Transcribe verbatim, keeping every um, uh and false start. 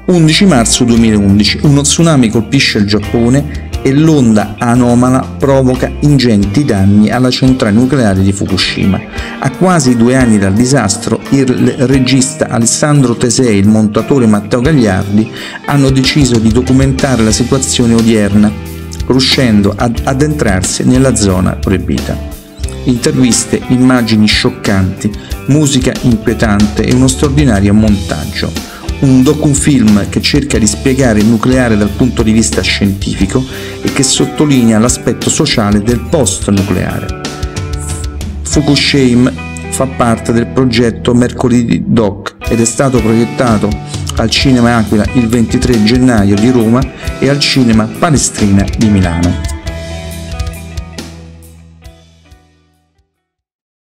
undici marzo duemilaundici. Uno tsunami colpisce il Giappone e l'onda anomala provoca ingenti danni alla centrale nucleare di Fukushima. A quasi due anni dal disastro, il regista Alessandro Tesei e il montatore Matteo Gagliardi hanno deciso di documentare la situazione odierna, riuscendo ad addentrarsi nella zona proibita. Interviste, immagini scioccanti, musica inquietante e uno straordinario montaggio. Un docufilm che cerca di spiegare il nucleare dal punto di vista scientifico e che sottolinea l'aspetto sociale del post-nucleare. Fukushima fa parte del progetto Mercoledì Doc ed è stato proiettato al Cinema Aquila il ventitré gennaio di Roma e al Cinema Palestrina di Milano.